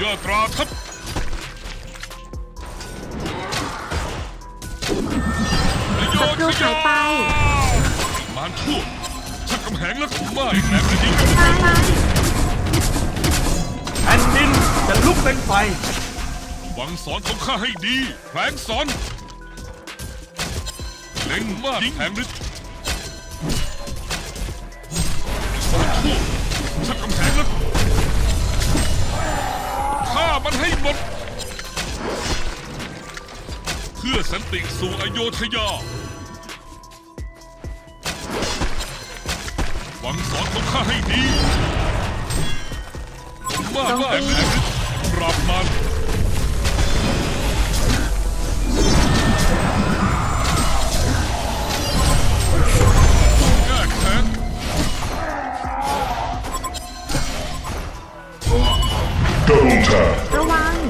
ยอดตราทัพศัตรูหายไปมารชั่วชักกำแหงและไม่แหลมจะยิงแผ่นดินจะลุกเป็นไฟหวังสอนของข้าให้ดีแผลงสอนเล็งมากแผงฤทธิ์มารชั่วชักกำแหงและฆ่ามันให้หมดเพื่อสันติสู่อโยธยาหวังสอนของข้าให้ดีมากว่าแผงฤทธิ์ปราบมันแก้แค้นระวัง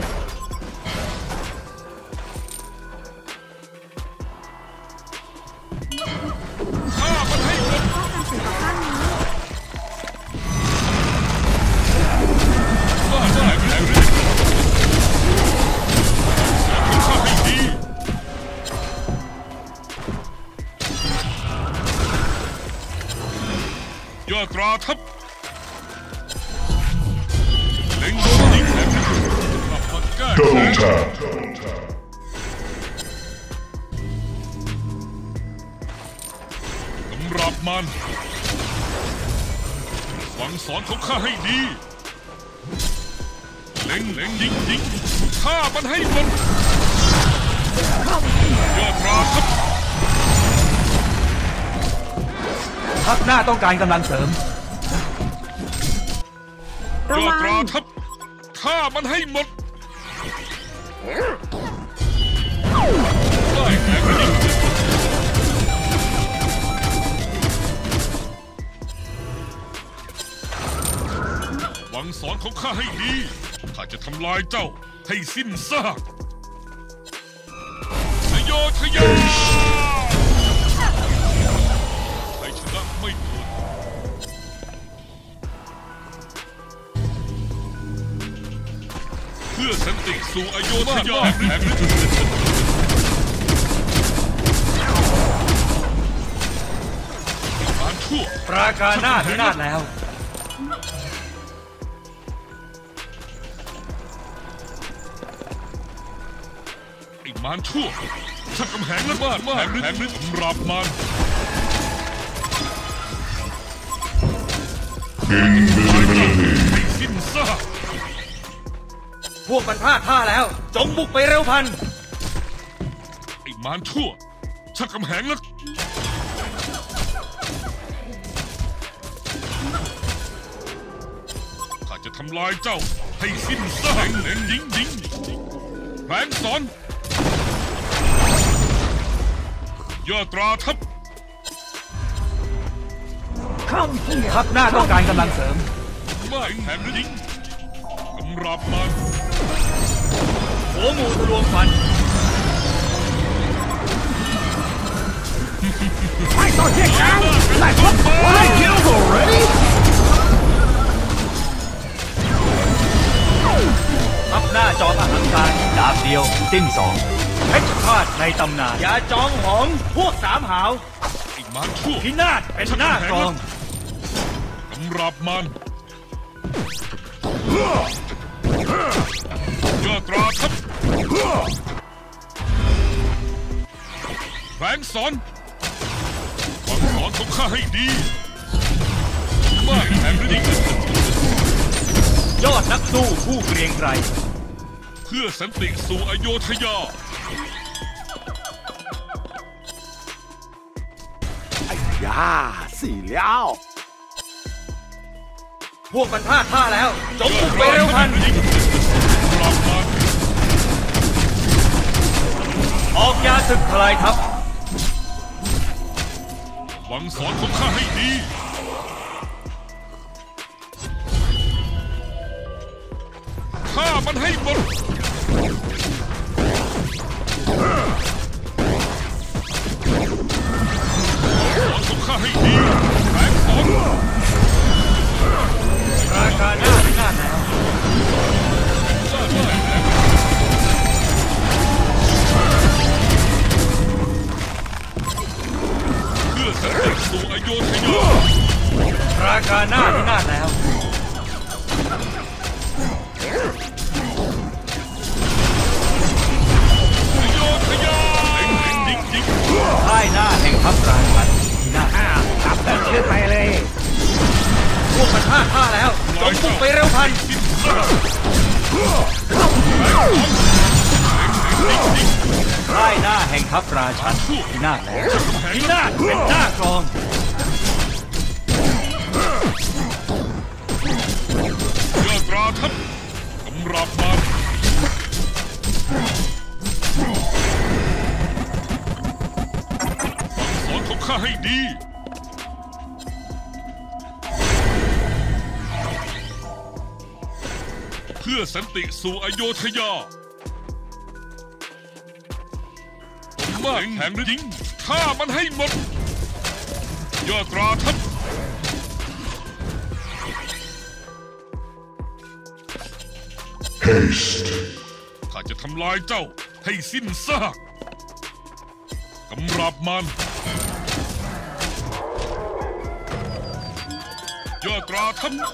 ฆ่ามันให้หมดป้องกันสิ่งต่อต้านนี้ว่าได้แผงฤทธิ์สอนของข้าให้ดียอดตราทัพเล็งโดนยิงแผงฤทธิ์กลับมาแก้แค้นสำหรับมันหวังสอนของข้าให้ดีเล็งยิงฆ่ามันให้หมดยอดตราทัพทัพหน้าต้องการกำลังเสริมระยอดวัตราง ทัพฆ่ามันให้หมดได้แผงฤทธิ์หวังสอนของข้าให้ดีข้าจะทำลายเจ้าให้สิ้นซากอโยธยาให้ชนะไม่พ้นเพื่อสันติสู่อโยธยาแห่งฤทธิ์มารชั่วปราการหน้าพินาศแล้วไอ้มารชั่วชักกำแหงและมากแผงฤทธิ์ปราบมันสิ้นซากพวกมันพลาดท่าแล้วจงบุกไปเร็วพันไอ้มารชั่วชักกำแหงและข้าจะทำลายเจ้าให้สิ้นซากเล็งยิงแผงสอนยอดตราทัพทัพหน้าต้องการกำลังเสริมไม่แผงฤทธิ์กำราบมันหัวหมูทะลวงฟันไม่ต้องเรียกกันไล่พบไล่คิวกูเลยทัพหน้าจอมอหังการดาบเดียวสิ้นสองเพชรฆาตในตำนานอย่าจองหองพวกสามหาวไอ้มารชั่วพินาศเป็นหน้ากองกำราบมันยอดตราทัพแผงสอนหวังสอนของข้าให้ดีไม่แผงฤทธิ์ยอดนักสู้ผู้เกรียงไกรเพื่อสันติสู่อโยธยา哎呀，死了！ พวกมันพลาดท่าแล้วจงบุกไปเร็วพันออกยาศึกทลายทัพหวังสอนของข้าให้ดีฆ่ามันให้หมดสอนของข้าให้ดีแผงสอนราคาหน้าพินาศแล้วอโยธยาราคาหน้าที่น่าแล้วอโยธยายิงค่ายหน้าแห่งทัพราชันที่น่าขับเดินขึ้นไปเลยพวกมันพลาดท่าแล้วจงพุ่งไปเร็วพันสิ้นซากค่ายหน้าแห่งทัพราชันที่น่าแล้วที่น่าเป็นหน้ากรองยอดราทัพกำราบมารสอนของข้าให้ดีเพื่อสันติสู่อโยธยามากแห่งฤทธิ์ฆ่ามันให้หมดยอดราทัพข้าจะทำลายเจ้าให้สิ้นซากกำราบมารยอดราทัพ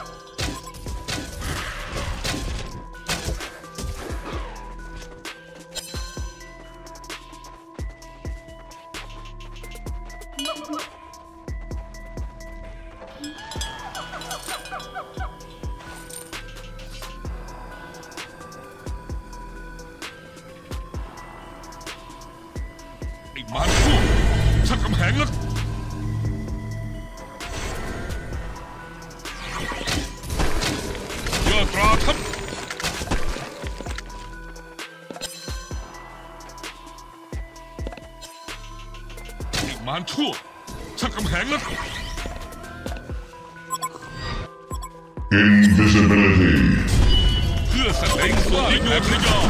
ไอ้มารชั่วช่างกำแหงนักยอดราทัพไอ้มารชั่วช่างกำแหงนัก Invisibility. เพื่อแสดงส่วนที่อยู่พระยา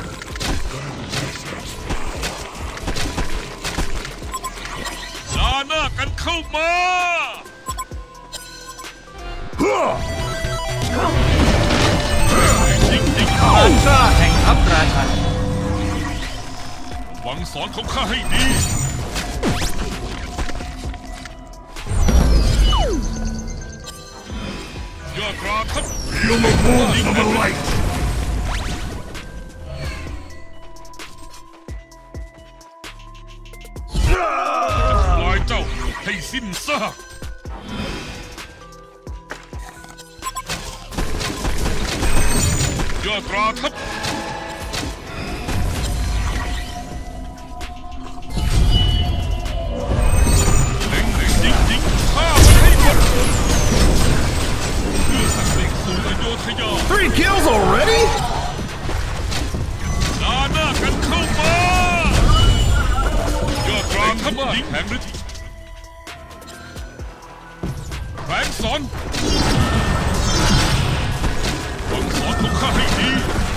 ลาหน้ากันเข้ามาจริงอันตราแห่งทัพราชันหวังสอนของข้าให้ดียอดราทัพ Feel the force of the light. ทำลายเจ้าให้สิ้นซากยอดราทัพเล็งจริงฆ่ามันให้หมดเพื่อสันติสู่อโยธยา 3 kills already? ลาหน้ากันเข้ามายอดราทัพยิงแห่งฤทธิ์แฝงสอนหวังสอนของข้าให้ดี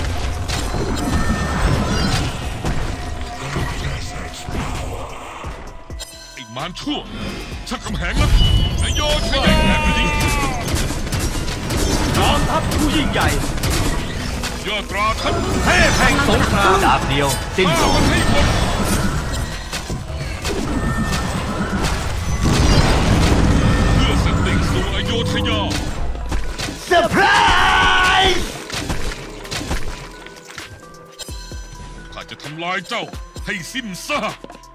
ไอ้มารชั่วชักกำแหงแล้วอโยธยาแห่งฤทธิ์จอมทัพผู้ยิ่งใหญ่ยอดราทัพเทพแห่งสงครามดาบเดียวสิ้นฆ่าสองมันให้หมดเพื่อสันติสู่อโยธยา Surprise! ข้าจะทำลายเจ้าให้สิ้นซาก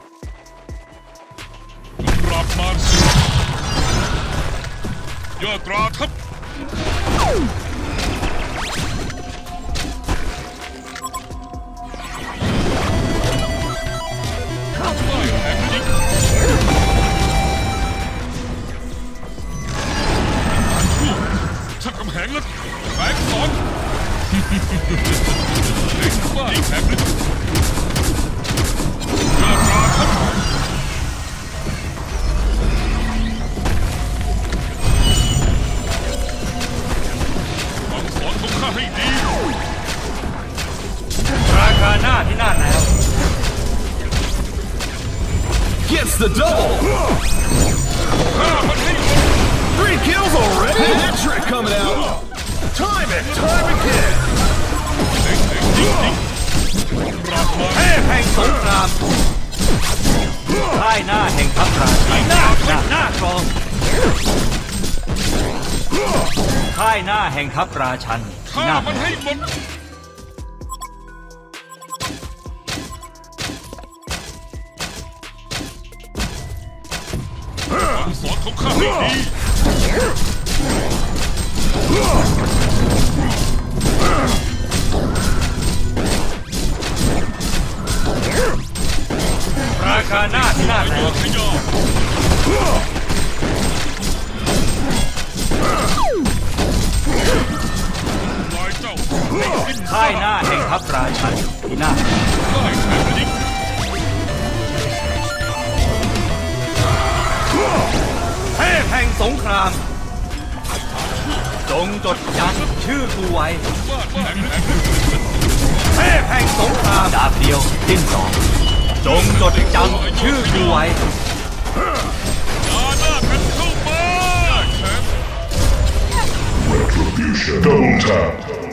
กำราบมารยอดราทัพไม่แห่งฤทธิ์ชั่วชักกำแหงแล้วแฝงสอนเล็งว่าแห่งฤทธิ์ยอดราทัพหวังสอนของข้าให้ดีราคาหน้าที่น่าแล้ว Gets the double! ฆ่ามันให้หมด 3 kills already? That trick coming out! Time and time again! เล็งจริงๆกำราบมารเทพแห่งสงครามยค่ายหน้าแห่งทัพราชันหน้ากรองค่ายหน้าแห่งทัพราชันฆ่ามันให้หมดฟังสอนของข้าให้ดีราคาหน้าที่น่าแล้ว ค่ายหน้าแห่งทัพราชันที่น่าเทพแห่งสงครามจงจดจำชื่อกูไว้เทพแห่งสงครามดาบเดียวสิ้นสองจงจดจำชื่อกูไว้ Retribution. Double tap.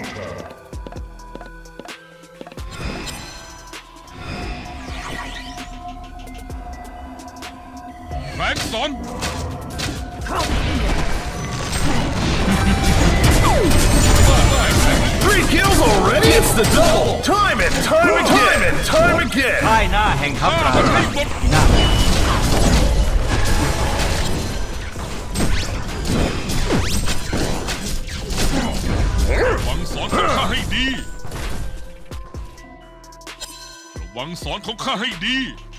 แบงค์สอน 3 kills already? It's the double! Time it! Time again! Time again! ค่ายหน้าแห่งทัพราชันที่น่าวังสอนของข้าให้ดีระวังสอนของข้าให้ดี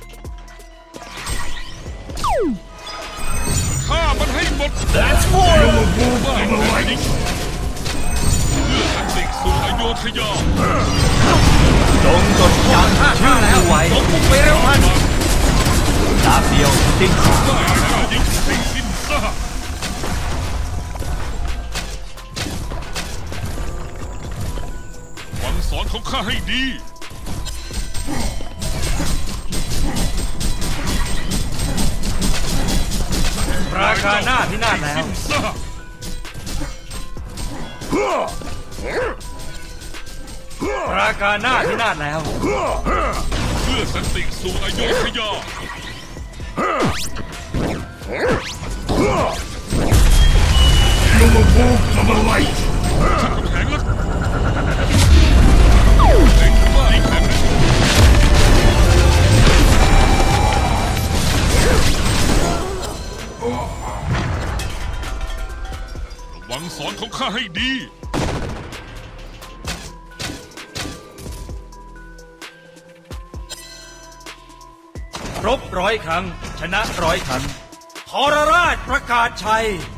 ฆ่ามันให้หมด That's for บ้าแผ่นดินเพื่อสันติสู่อโยธยาจงจดจำชื่อกูไว้จงบุกไปเร็วพันดาบเดียวสิ้นสองบ้าแผ่นดินให้สิ้นซากวังสอนของข้าให้ดีราคาหน้าที่น่าแล้วราคาหน้าที่น่าแล้วเพื่อสันติสู่อโยธยา Feel the warmth of the light. แข็งแล้วเด็กว่าแข็งระวังสอนของข้าให้ดีรบ100 ครั้งชนะ100 ครั้งทรราชประกาศชัย